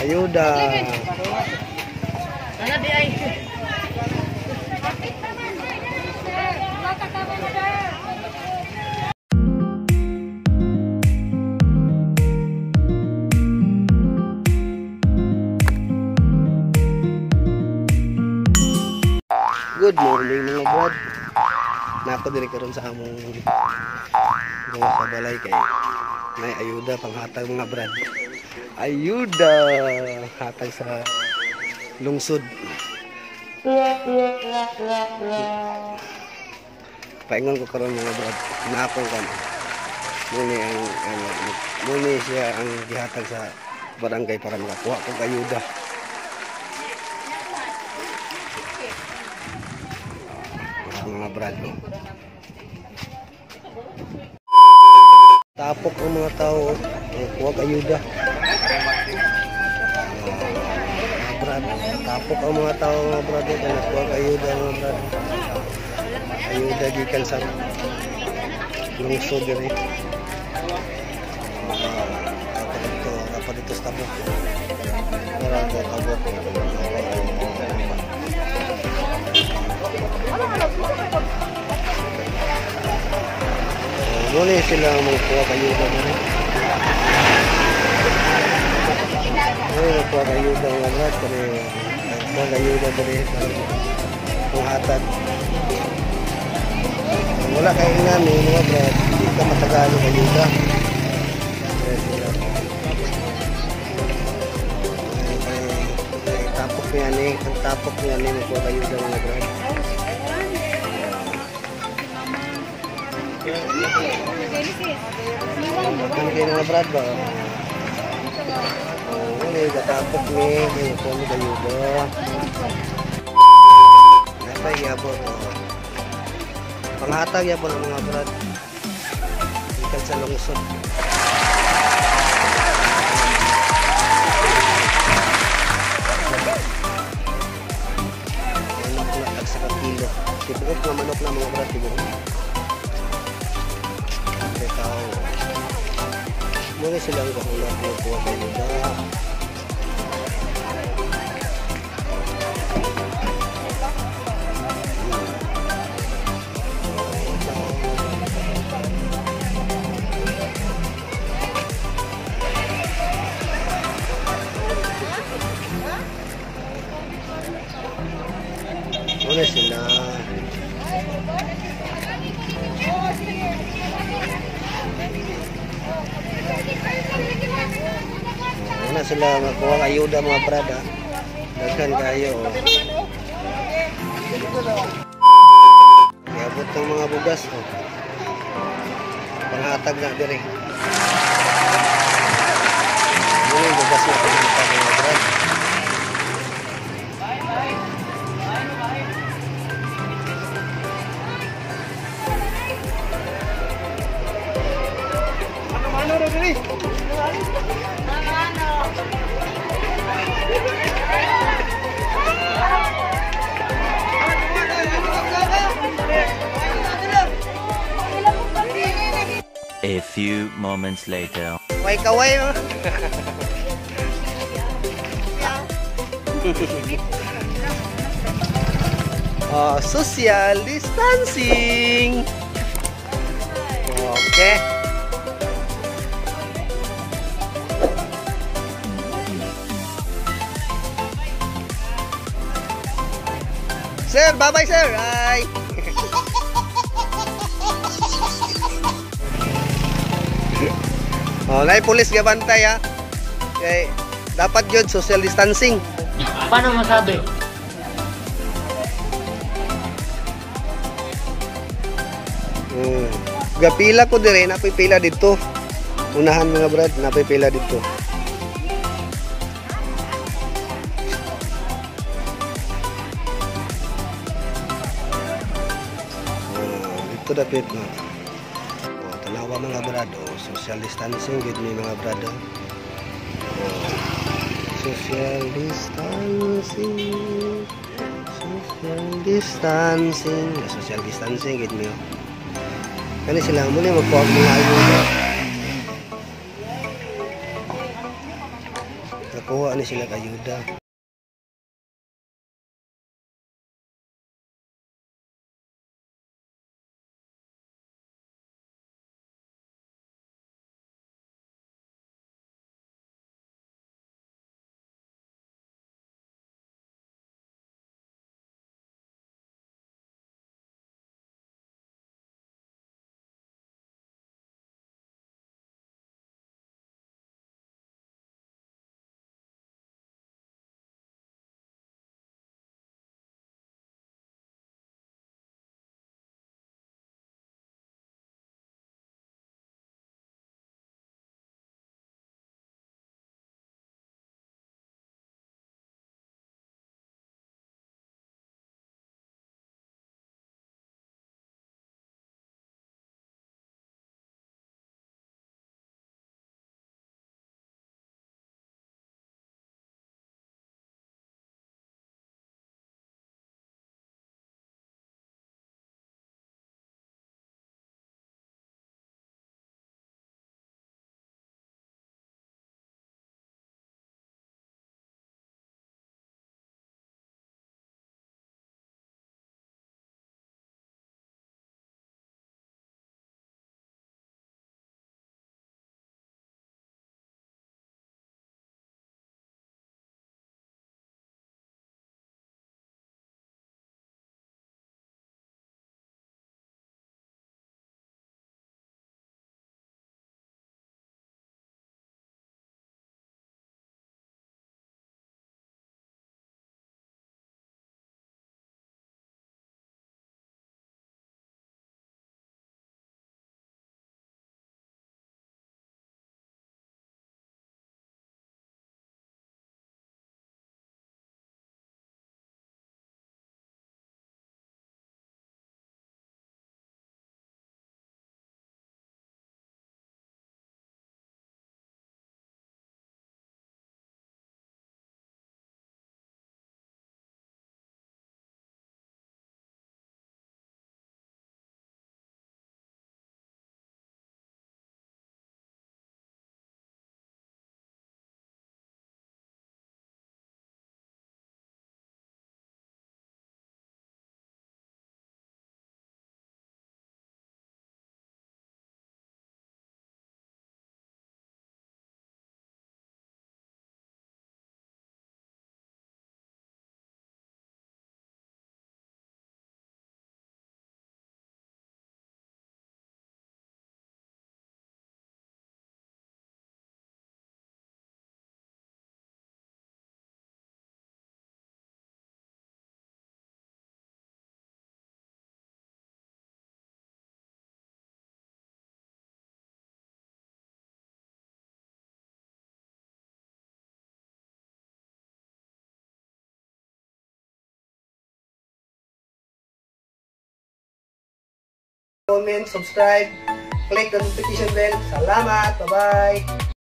ayuda. Good morning mga brad. Nako diri karon sa among gawa sa balay kay may ayuda panghatag mga brad. Ayuda hatag sa lungsod. Paingon ko karon mga brad. Nako kan. Muni siya ang gihatag sa barangay para makakuha kog ayuda. Mga brad, tapok ang mga tao, huwag ayuda. Brad, tapok ang mga tao mga brad, huwag ayuda mga brad. Ayuda gikan sa lungsod diri. Dapat dito sa tabok. Para ko tabok. Muli sila magkuha ayuda dito. Magkuha ayuda mga brad. Magkuha ayuda dito. Panghatag. Wala kayo namin mga brad. Hindi ka matagalog ayuda. Tapok niya ni. Ang tapok niya ni magkuha ayuda mga brad. Kan kayo mga brad ba? Ini katapok nih, ini kami ayuda. Apa ya po? Panghatag ya po ng mga brad. Ikan sa lungsod. Manok na tag sa kilo. Tibuok na manok na mga brad, tibuok. Muna silang kahulap ng kuha ayuda. Muna sila na sila magkuha ayuda mga brada. Daghan kayo. Iabot ng mga bugas. Panghatag na diri. Yung bugas na panghatag mga brada. Ano na diri? A few moments later. Kaway mo. Social distancing. Okay. Sir, bye-bye sir. Bye. Nay pulis gabantay ha. Kay dapat jud social distancing. Paano masabi? Gapila ko dire, napipila dito. Unahan mga brad, napipila dito. Dito dapat no. Tanawa mga brado, social distancing gid ni mga brado. Social distancing. Social distancing gid mi. Kani sila mo ni magkuha mga ayuda. Nakuha ni sila kayuda. Comment, subscribe, click the notification bell. Salamat. Bye-bye.